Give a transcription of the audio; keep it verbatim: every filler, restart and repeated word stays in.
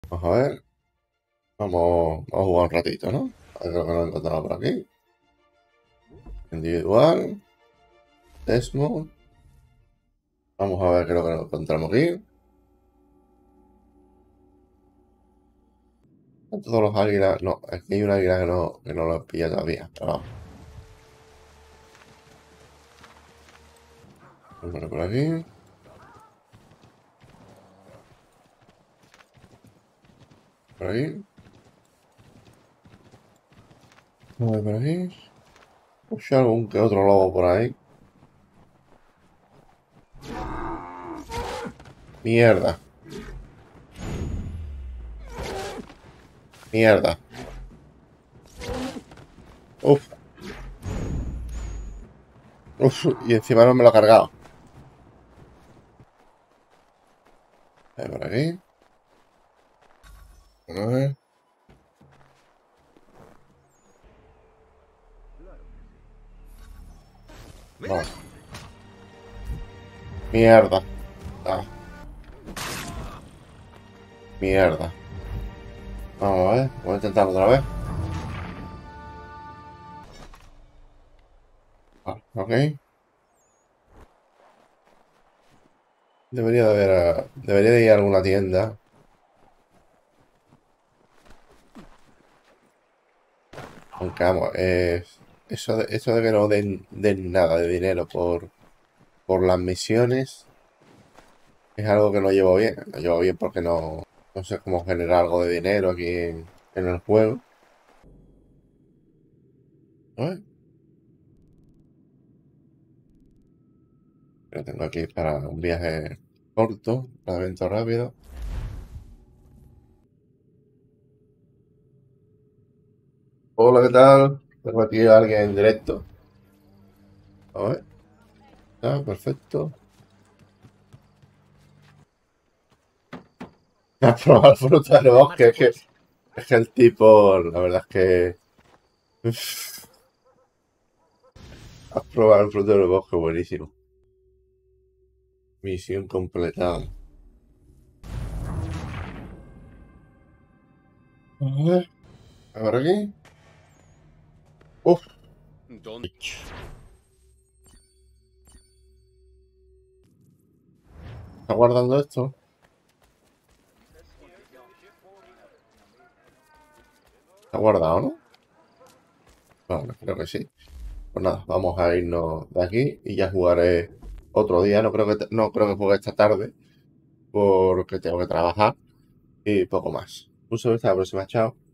Vamos a ver. Vamos, vamos a jugar un ratito, ¿no? A ver lo que nos encontramos por aquí. Individual. Desmond. Vamos a ver qué es lo que nos encontramos aquí. Todos los águilas. No, aquí hay un águila que no, que no lo pilla todavía. Pero vamos. Bueno, por aquí. Por aquí. Vamos a ver por aquí. Pues algún que otro lobo por ahí. Mierda. Mierda. Uf. Uf. Y encima no me lo ha cargado. A ver por aquí. A ver. Vale. Mierda. Ah, mierda. Vamos a ver. Voy a intentar otra vez. Ah, ok. Debería de haber, eh, debería de ir a alguna tienda. Aunque vamos, eh, eso de, eso de que no den, den nada de dinero por, por las misiones es algo que no llevo bien. No llevo bien porque no, no sé cómo generar algo de dinero aquí en, en el juego. A ver, lo tengo aquí para un viaje corto, para evento rápido. Hola, ¿qué tal? Tengo aquí a alguien en directo. A ver, ah, perfecto. A probar fruta del bosque. Es que, es que el tipo, la verdad es que. Has probado el fruto del bosque, buenísimo. Misión completada. A ver, a ver aquí. Uf, ¿Dónde? ¿está guardando esto? ¿Está guardado, no? Vale, creo que sí. Pues nada, vamos a irnos de aquí y ya jugaré otro día. No creo que, te- no creo que juegue esta tarde porque tengo que trabajar y poco más. Un saludo, hasta la próxima, chao.